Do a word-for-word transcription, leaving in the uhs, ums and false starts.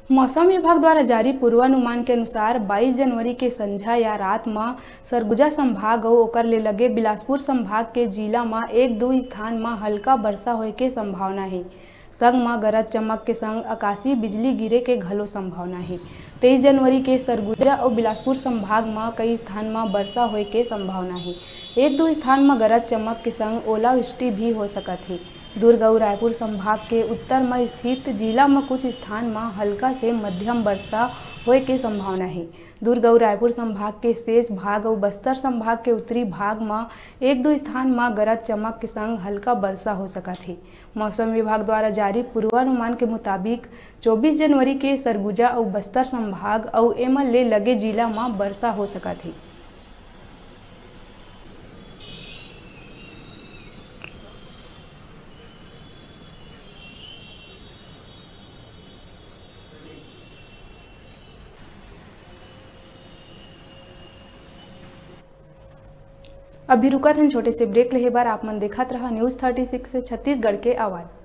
मौसम विभाग द्वारा जारी पूर्वानुमान के अनुसार बाईस जनवरी के संझा या रात में सरगुजा संभाग और ओकर ले लगे बिलासपुर संभाग के जिला में एक दो स्थान में हल्का वर्षा होए के संभावना है। संग में गरज चमक के संग आकाशीय बिजली गिरे के घलो संभावना है। तेईस जनवरी के सरगुजा और बिलासपुर संभाग में कई स्थान में वर्षा होए के संभावना है। एक दो स्थान में गरज चमक के संग ओलावृष्टि भी हो सकत है। दुर्ग और रायपुर संभाग के उत्तर में स्थित जिला में कुछ स्थान में हल्का से मध्यम वर्षा होए के संभावना है। दुर्ग और रायपुर संभाग के शेष भाग और बस्तर संभाग के उत्तरी भाग में एक दो स्थान में गरज चमक के संग हल्का वर्षा हो सकत है। मौसम विभाग द्वारा जारी पूर्वानुमान के मुताबिक चौबीस जनवरी के सरगुजा और बस्तर संभाग और एमल ले लगे जिला में वर्षा हो सकत है। अभी रुका था छोटे से ब्रेक ले बार आप मन देखत रहा न्यूज़ थर्टी सिक्स छत्तीसगढ़ के आवाज़।